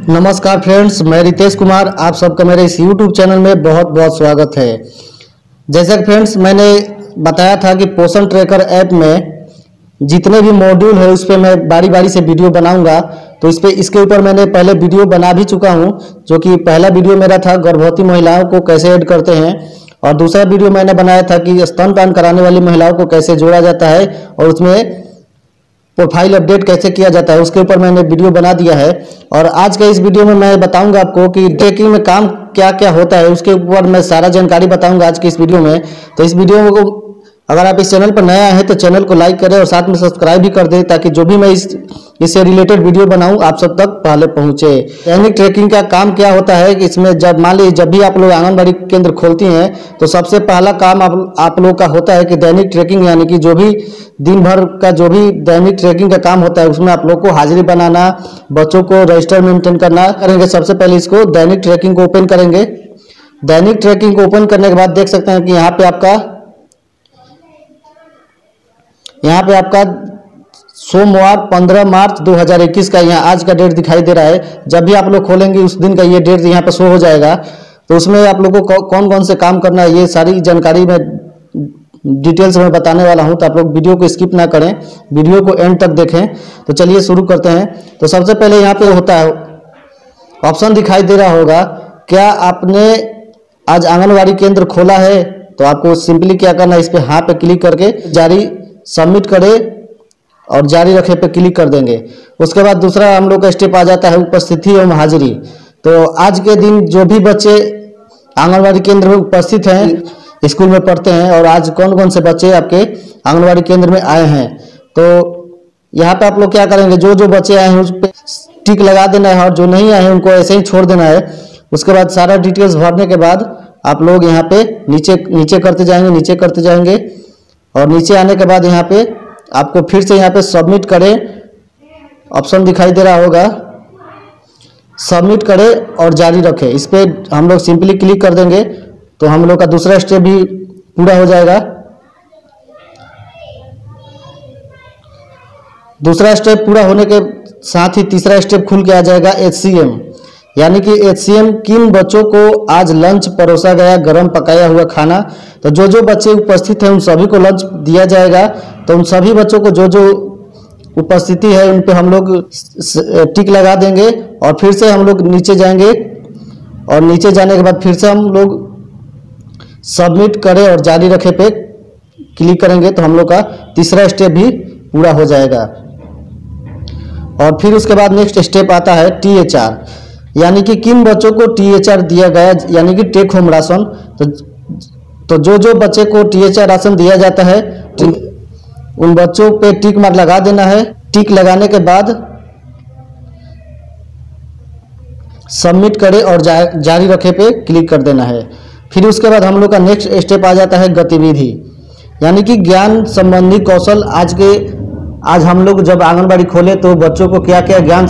नमस्कार फ्रेंड्स, मैं रितेश कुमार। आप सबका मेरे इस YouTube चैनल में बहुत बहुत स्वागत है। जैसा कि फ्रेंड्स मैंने बताया था कि पोषण ट्रैकर ऐप में जितने भी मॉड्यूल है उस पर मैं बारी बारी से वीडियो बनाऊंगा। तो इसके ऊपर मैंने पहले वीडियो बना भी चुका हूं, जो कि पहला वीडियो मेरा था गर्भवती महिलाओं को कैसे ऐड करते हैं, और दूसरा वीडियो मैंने बनाया था कि स्तनपान कराने वाली महिलाओं को कैसे जोड़ा जाता है और उसमें प्रोफाइल अपडेट कैसे किया जाता है, उसके ऊपर मैंने वीडियो बना दिया है। और आज के इस वीडियो में मैं बताऊंगा आपको कि ट्रैकिंग में काम क्या क्या होता है, उसके ऊपर मैं सारा जानकारी बताऊंगा आज के इस वीडियो में। तो इस वीडियो को अगर आप इस चैनल पर नया हैं तो चैनल को लाइक करें और साथ में सब्सक्राइब भी कर दें, ताकि जो भी मैं इससे रिलेटेड वीडियो बनाऊं आप सब तक पहले पहुंचे। दैनिक ट्रैकिंग का काम क्या होता है कि इसमें जब मान लीजिए जब भी आप लोग आंगनबाड़ी केंद्र खोलती हैं तो सबसे पहला काम आप लोग का होता है कि दैनिक ट्रैकिंग, यानी कि जो भी दिन भर का जो भी दैनिक ट्रैकिंग का काम होता है उसमें आप लोग को हाजिरी बनाना, बच्चों को रजिस्टर मेंटेन करना करेंगे। सबसे पहले इसको दैनिक ट्रैकिंग को ओपन करेंगे। दैनिक ट्रैकिंग को ओपन करने के बाद देख सकते हैं कि यहाँ पे आपका सोमवार 15 मार्च 2021 का यहाँ आज का डेट दिखाई दे रहा है। जब भी आप लोग खोलेंगे उस दिन का ये डेट यहाँ पर शो हो जाएगा। तो उसमें आप लोगों को कौन कौन से काम करना है ये सारी जानकारी मैं डिटेल्स में बताने वाला हूं। तो आप लोग वीडियो को स्किप ना करें, वीडियो को एंड तक देखें। तो चलिए शुरू करते हैं। तो सबसे पहले यहाँ पे होता है ऑप्शन दिखाई दे रहा होगा, क्या आपने आज आंगनबाड़ी केंद्र खोला है? तो आपको सिंपली क्या करना है, इस पर हाँ पे क्लिक करके जारी सबमिट करें और जारी रखे पे क्लिक कर देंगे। उसके बाद दूसरा हम लोग का स्टेप आ जाता है उपस्थिति एवं हाजिरी। तो आज के दिन जो भी बच्चे आंगनबाड़ी केंद्र में उपस्थित हैं, स्कूल में पढ़ते हैं, और आज कौन कौन से बच्चे आपके आंगनबाड़ी केंद्र में आए हैं, तो यहाँ पे आप लोग क्या करेंगे, जो जो बच्चे आए हैं उस पर टिक लगा देना है और जो नहीं आए हैं उनको ऐसे ही छोड़ देना है। उसके बाद सारा डिटेल्स भरने के बाद आप लोग यहाँ पे नीचे करते जाएंगे और नीचे आने के बाद यहाँ पे आपको फिर से यहाँ पे सबमिट करें ऑप्शन दिखाई दे रहा होगा, सबमिट करें और जारी रखें। इस पर हम लोग सिंपली क्लिक कर देंगे तो हम लोग का दूसरा स्टेप भी पूरा हो जाएगा। दूसरा स्टेप पूरा होने के साथ ही तीसरा स्टेप खुल के आ जाएगा HCM, यानी कि HCM किन बच्चों को आज लंच परोसा गया, गर्म पकाया हुआ खाना। तो जो जो बच्चे उपस्थित हैं उन सभी को लंच दिया जाएगा। तो उन सभी बच्चों को जो जो उपस्थिति है उन पे हम लोग टिक लगा देंगे और फिर से हम लोग नीचे जाएंगे और नीचे जाने के बाद फिर से हम लोग सबमिट करें और जारी रखे पे क्लिक करेंगे तो हम लोग का तीसरा स्टेप भी पूरा हो जाएगा। और फिर उसके बाद नेक्स्ट स्टेप आता है THR, यानी कि किन बच्चों को THR दिया गया, यानी कि टेक होम राशन। तो जो जो बच्चे को THR राशन दिया जाता है उन बच्चों पे टिक मार्क लगा देना है। टिक लगाने के बाद सबमिट करें और जारी रखे पे क्लिक कर देना है। फिर उसके बाद हम लोग का नेक्स्ट स्टेप आ जाता है गतिविधि, यानी कि ज्ञान संबंधी कौशल। आज हम लोग जब आंगनबाड़ी खोले तो बच्चों को क्या क्या ज्ञान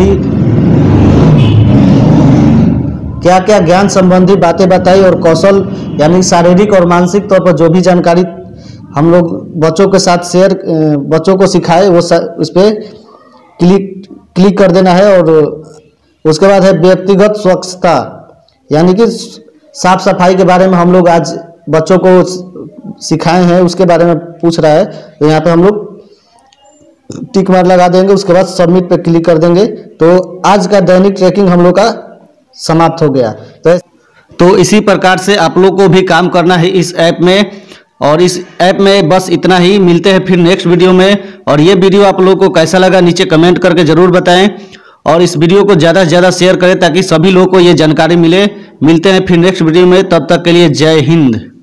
संबंधी बातें बताई और कौशल, यानी शारीरिक और मानसिक तौर पर जो भी जानकारी हम लोग बच्चों के साथ बच्चों को सिखाए वो उस पर क्लिक कर देना है। और उसके बाद है व्यक्तिगत स्वच्छता, यानी कि साफ सफाई के बारे में हम लोग आज बच्चों को सिखाए हैं, उसके बारे में पूछ रहा है। तो यहाँ पे हम लोग टिक मार्क लगा देंगे, उसके बाद सबमिट पे क्लिक कर देंगे। तो आज का दैनिक ट्रैकिंग हम लोग का समाप्त हो गया। तो इसी प्रकार से आप लोग को भी काम करना है इस ऐप में, और इस ऐप में बस इतना ही। मिलते हैं फिर नेक्स्ट वीडियो में। और ये वीडियो आप लोगों को कैसा लगा नीचे कमेंट करके जरूर बताएं, और इस वीडियो को ज़्यादा से ज़्यादा शेयर करें ताकि सभी लोगों को ये जानकारी मिले। मिलते हैं फिर नेक्स्ट वीडियो में, तब तक के लिए जय हिंद।